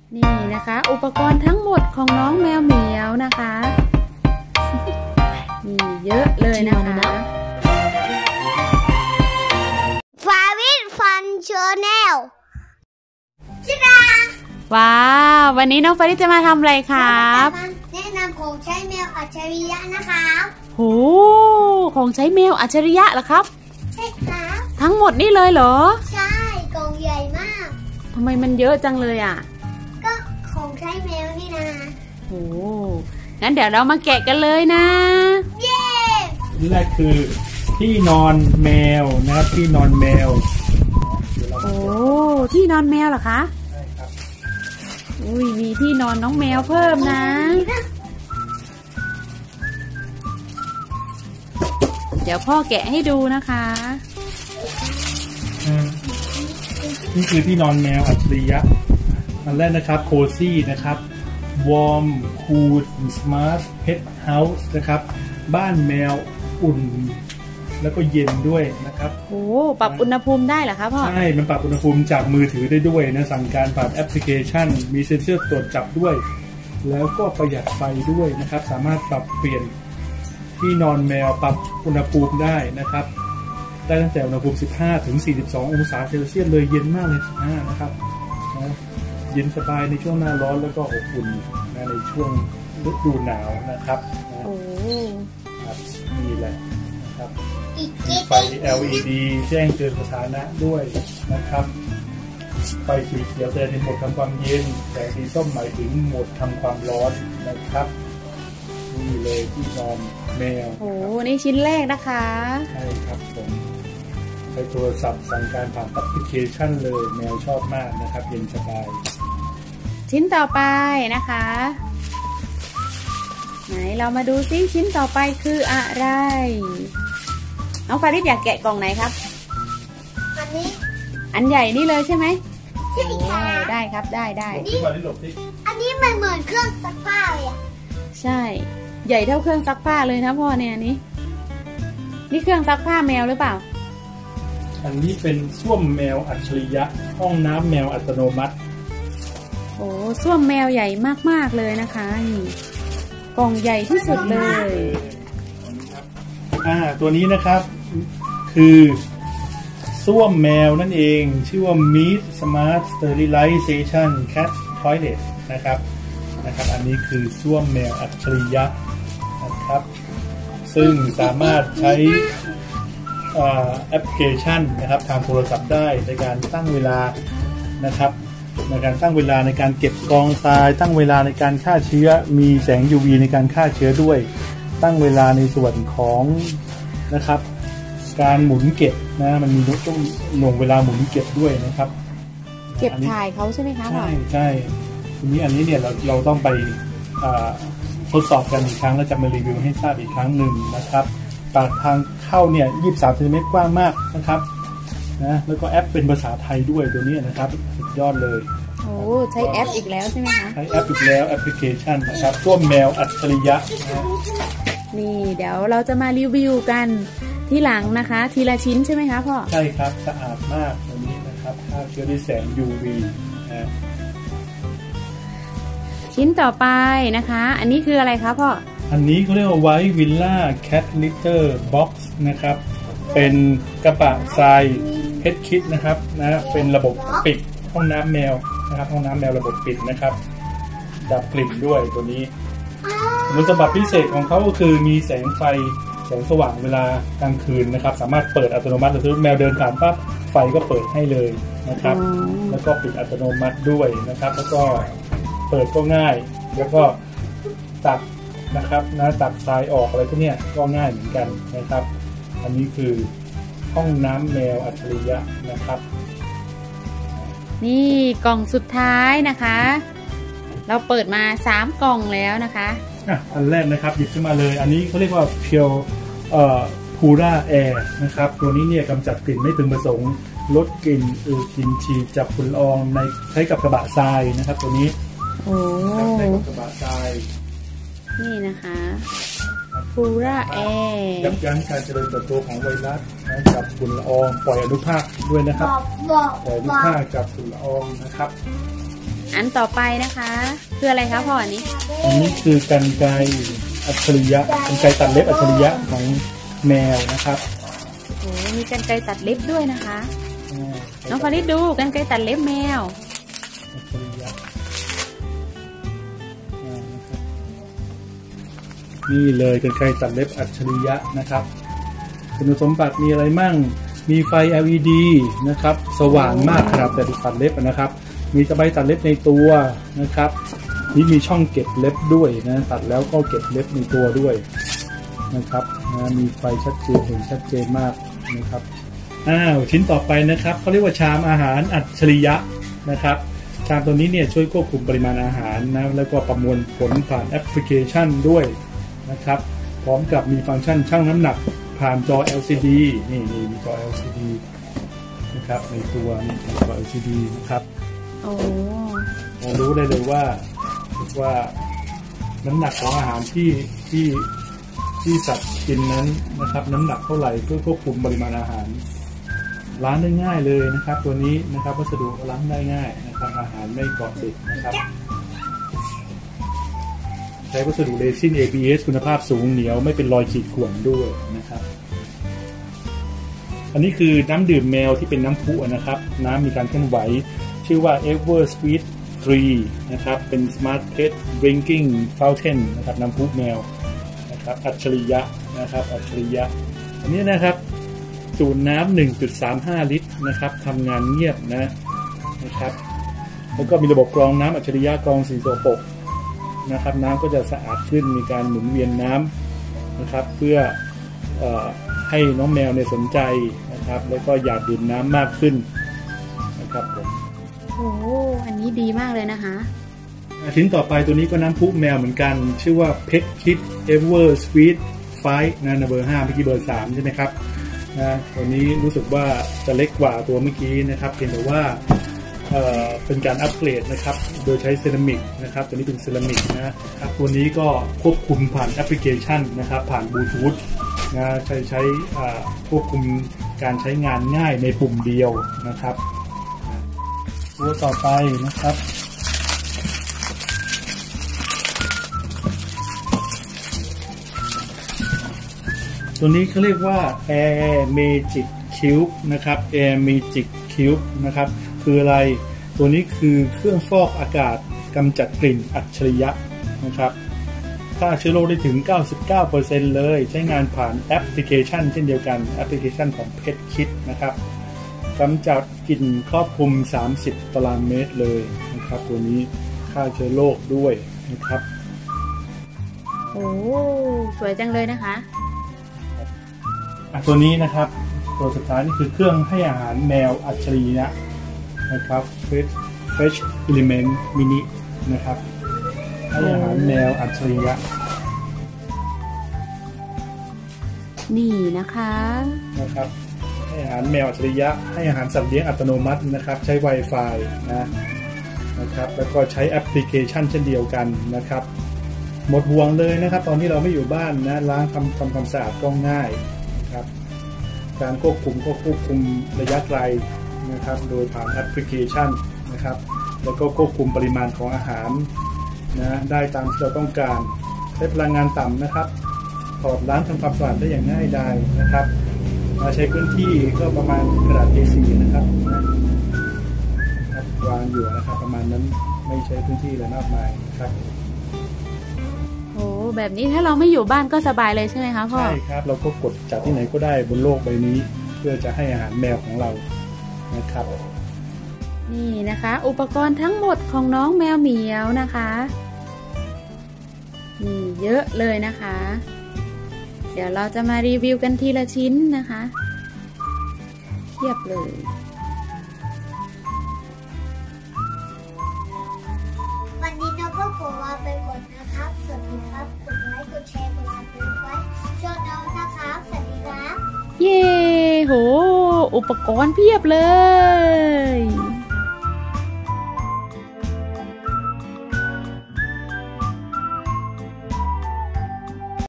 นี่นะคะอุปกรณ์ทั้งหมดของน้องแมวเหมียวนะคะนี่เยอะเลยนะคะฟาวิทฟันชาแนลชิดาว้าววันนี้น้องฟาริสจะมาทำอะไรครับแนะนำของใช้แมวอัจฉริยะนะครับโหของใช้แมวอัจฉริยะเหรอครับใช่ครับทั้งหมดนี่เลยเหรอใช่กล่องใหญ่มากทำไมมันเยอะจังเลยอ่ะก็ของใช้แมวนี่นะโหงั้นเดี๋ยวเรามาแกะกันเลยนะเย้นี่แรกคือที่นอนแมวนะครับที่นอนแมวโอ้ที่นอนแมวเหรอคะใช่ครับอุ้ยมีที่นอนน้องแมวเพิ่มนะเดี๋ยวพ่อแกะให้ดูนะคะนี่คือที่นอนแมวอัจฉริยะอันแรกนะครับโคซี่นะครับ Warm Cool Smart Pet House นะครับบ้านแมวอุ่นแล้วก็เย็นด้วยนะครับโอ้ปรับอุณหภูมิได้เหรอคะพ่อใช่มันปรับอุณหภูมิจากมือถือได้ด้วยนะสั่งการผ่านแอปพลิเคชันมีเซ็นเซอร์ตรวจจับด้วยแล้วก็ประหยัดไฟด้วยนะครับสามารถปรับเปลี่ยนที่นอนแมวปรับอุณหภูมิได้นะครับได้ตั้งแต่อุณหภูมิ15 ถึง 42 องศาเซลเซียสเลยเย็นมากเลยนะครับเย็นสบายในช่วงหน้าร้อนแล้วก็อบอุ่นในช่วงฤดูหนาวนะครับโอ้ครับนี่แหละนะครับไฟ LED แจ้งเตือนสถานะด้วยนะครับไฟสีเขียวแสดงถึงโหมดทำความเย็นแสงสีส้มหมายถึงโหมดทำความร้อนนะครับนี่เลยที่นอนแมวโอ้นี่ชิ้นแรกนะคะใช่ครับผมใช้โทรศัพท์สั่งการผ่านแอปพลิเคชันเลยแมวชอบมากนะครับเย็นสบายชิ้นต่อไปนะคะไหนเรามาดูซิชิ้นต่อไปคืออะไรน้องฟาริสอยากแกะกล่องไหนครับอันนี้อันใหญ่นี่เลยใช่ไหมใช่ค่ะได้ครับได้อันนี้มันเหมือนเครื่องซักผ้าเลยอ่ะใช่ใหญ่เท่าเครื่องซักผ้าเลยนะพ่อเนี่ยนี่เครื่องซักผ้าแมวหรือเปล่าอันนี้เป็นส้วมแมวอัจฉริยะห้องน้ำแมวอัตโนมัติโอ้ส้วมแมวใหญ่มากๆเลยนะคะนี่กล่องใหญ่ที่สุดเลยตัวนี้นะครับคือส้วมแมวนั่นเองชื่อว่า Meet Smart Sterilization Cat Toilet นะครับอันนี้คือส้วมแมวอัจฉริยะนะครับซึ่งสามารถใช้แอปพลิเคชันนะครับทางโทรศัพท์ได้ในการตั้งเวลานะครับในการตั้งเวลาในการเก็บกองทรายตั้งเวลาในการฆ่าเชื้อมีแสง UV ในการฆ่าเชื้อด้วยตั้งเวลาในส่วนของนะครับการหมุนเก็บนะมันมีต้องหน่วงเวลาหมุนเก็บด้วยนะครับเก็บถ่ายเขาใช่ไหมคะใช่ทีนี้อันนี้เนี่ยเราต้องไปทดสอบกันอีกครั้งแล้วจะมารีวิวให้ทราบอีกครั้งหนึ่งนะครับปากทางเข้าเนี่ย23 เซนติเมตรกว้างมากนะครับนะแล้วก็แอปเป็นภาษาไทยด้วยตัวนี้นะครับสุดยอดเลยโอ้ใช้แอปอีกแล้วใช่ไหมคะใช้แอปอีกแล้วแอปพลิเคชันนะครับส้วมแมวอัจฉริยะนี่เดี๋ยวเราจะมารีวิวกันที่หลังนะคะทีละชิ้นใช่ไหมคะพ่อใช่ครับสะอาดมากตัวนี้นะครับฆ่าเชื้อด้วยแสง UV นะชิ้นต่อไปนะคะอันนี้คืออะไรคะพ่ออันนี้เขาเรียกว่าไวท์วิลล่าแคทลิตเตอร์บ็อกซ์นะครับเป็นกระบะทรายเพชรคิดนะครับนะเป็นระบบปิดห้องน้ำแมวนะครับห้องน้ำแมวระบบปิดนะครับดับกลิ่นด้วยตัวนี้คุณสมบัติพิเศษของเขาก็คือมีแสงไฟแสงสว่างเวลากลางคืนนะครับสามารถเปิดอัตโนมัติหรือแมวเดินผ่านปั๊บไฟก็เปิดให้เลยนะครับแล้วก็ปิดอัตโนมัติด้วยนะครับแล้วก็เปิดก็ง่ายแล้วก็ตัดนะครับตัดทรายออกอะไรพวกนี้ก็ง่ายเหมือนกันนะครับอันนี้คือห้องน้ำแมวอัจฉริยะนะครับนี่กล่องสุดท้ายนะคะเราเปิดมา3กล่องแล้วนะคะอันแรกนะครับหยิบขึ้นมาเลยอันนี้เขาเรียกว่า Pure Pura Air นะครับตัวนี้เนี่ยกำจัดกลิ่นไม่พึงประสงค์ลดกลิ่นกลิ่นฉีดจับฝุ่นละอองในใช้กับกระบะทรายนะครับตัวนี้ใช้กับกระบะทรายนี่นะคะPura Air ยับยั้งการเจริญเติบโตของไวรัสจับฝุ่นละอองปล่อยอนุภาคด้วยนะครับปล่อยอนุภาคจับฝุ่นละอองนะครับอันต่อไปนะคะคืออะไรคะพ่ออันนี้คือกรรไกรอัจฉริยะกรรไกรตัดเล็บอัจฉริยะของแมวนะครับโอ้มีกรรไกรตัดเล็บด้วยนะคะน้องฟาริสดูกรรไกรตัดเล็บแมวอัจฉริยะนี่เลยกรรไกรตัดเล็บอัจฉริยะนะครับคุณสมบัติมีอะไรมั่งมีไฟ LED นะครับสว่างมากขนาดแต่ตัดเล็บนะครับมีตะไบตัดเล็บในตัวนะครับนี่มีช่องเก็บเล็บด้วยนะตัดแล้วก็เก็บเล็บในตัวด้วยนะครับมีไฟชัดเจนเห็นชัดเจนมากนะครับชิ้นต่อไปนะครับเขาเรียกว่าชามอาหารอัจฉริยะนะครับชามตัวนี้เนี่ยช่วยควบคุมปริมาณอาหารนะแล้วก็ประมวลผลผ่านแอปพลิเคชันด้วยนะครับพร้อมกับมีฟังก์ชันชั่งน้ำหนักผ่านจอ LCD นี่มีจอ LCD นะครับในตัวนี่จอ LCD นะครับรู้ได้เลยว่าน้ำหนักของอาหารที่สัตว์กินนั้นนะครับน้ำหนักเท่าไหร่เพื่อควบคุมปริมาณอาหารล้างได้ง่ายเลยนะครับตัวนี้นะครับวัสดุล้างได้ง่ายนะครับอาหารไม่เกาะติดนะครับใช้วัสดุเรซิน ABS คุณภาพสูงเหนียวไม่เป็นรอยขีดข่วนด้วยนะครับอันนี้คือน้ำดื่มแมวที่เป็นน้ำพุนะครับน้ำมีการเคลื่อนไหวชื่อว่า Ever Sweet 3 นะครับเป็น Smart Pet Drinking Fountain นะครับน้ำพุแมวนะครับอัจฉริยะนะครับอัจฉริยะอันนี้นะครับจุน้ำ 1.35 ลิตรนะครับทำงานเงียบนะครับแล้วก็มีระบบกรองน้ำอัจฉริยะกรองสิ่งสกปรกนะครับน้ำก็จะสะอาดขึ้นมีการหมุนเวียนน้ำนะครับเพื่อให้น้องแมวเนี่ยสนใจนะครับแล้วก็อยากดื่มน้ำมากขึ้นนะครับผมโอ้อันนี้ดีมากเลยนะคะชิ้นต่อไปตัวนี้ก็น้ำพุแมวเหมือนกันชื่อว่า Pet Kit Ever Sweet 5นะเบอร์ 5เมื่อกี้เบอร์ 3ใช่ไหมครับตัวนี้รู้สึกว่าจะเล็กกว่าตัวเมื่อกี้นะครับเพียงแต่ว่าเป็นการอัปเกรดนะครับโดยใช้เซรามิกนะครับตัวนี้เป็นเซรามิกนะครับตัวนี้ก็ควบคุมผ่านแอปพลิเคชันนะครับผ่านบลูทูธใช้ควบคุมการใช้งานง่ายในปุ่มเดียวนะครับตัวต่อไปนะครับตัวนี้เขาเรียกว่า Air Magic Cube นะครับ Air Magic Cube นะครับคืออะไรตัวนี้คือเครื่องฟอกอากาศกำจัดกลิ่นอัจฉริยะนะครับฆ่าเชื้อโรคได้ถึง 99% เลยใช้งานผ่านแอปพลิเคชันเช่นเดียวกันแอปพลิเคชันของ Pet Kit นะครับกำจัดกลิ่นครอบคลุม30 ตารางเมตรเลยนะครับตัวนี้ฆ่าเชื้อโรคด้วยนะครับโอ้สวยจังเลยนะคะตัวนี้นะครับตัวสุดท้ายนี่คือเครื่องให้อาหารแมวอัจฉริยะนะครับ Fresh Element Mini นะครับให้อาหารแมวอัจฉริยะนี่นะคะให้อาหารแมวอัจฉริยะให้อาหารสัตว์เลี้ยงอัตโนมัตินะครับใช้ Wi-Fi นะครับแล้วก็ใช้แอปพลิเคชันเช่นเดียวกันนะครับหมดห่วงเลยนะครับตอนที่เราไม่อยู่บ้านนะล้างทำความสะอาดก็ง่ายนะครับการควบคุมระยะไกลนะครับโดยผ่านแอปพลิเคชันนะครับแล้วก็ควบคุมปริมาณของอาหารได้ตามที่เราต้องการใช้พลังงานต่ำนะครับถอดล้างทำความสะอาดได้อย่างง่ายดายนะครับใช้พื้นที่ก็ประมาณกระดาษ A4 นะครับวางอยู่นะครับประมาณนั้นไม่ใช้พื้นที่อะไรมากมายนะครับโอ้แบบนี้ถ้าเราไม่อยู่บ้านก็สบายเลยใช่ไหมคะพ่อใช่ครับเราก็กดจากที่ไหนก็ได้บนโลกใบนี้เพื่อจะให้อาหารแมวของเรานะครับนี่นะคะอุปกรณ์ทั้งหมดของน้องแมวเหมียวนะคะนี่เยอะเลยนะคะเดี๋ยวเราจะมารีวิวกันทีละชิ้นนะคะเทียบเลยวันนี้เราก็ขอลาไปก่อนนะครับสวัสดีครับกดไลค์กดแชร์กดซับสไครบ์ช่วยน้องนะครับสวัสดีครับเย้โหอุปกรณ์เพียบเลย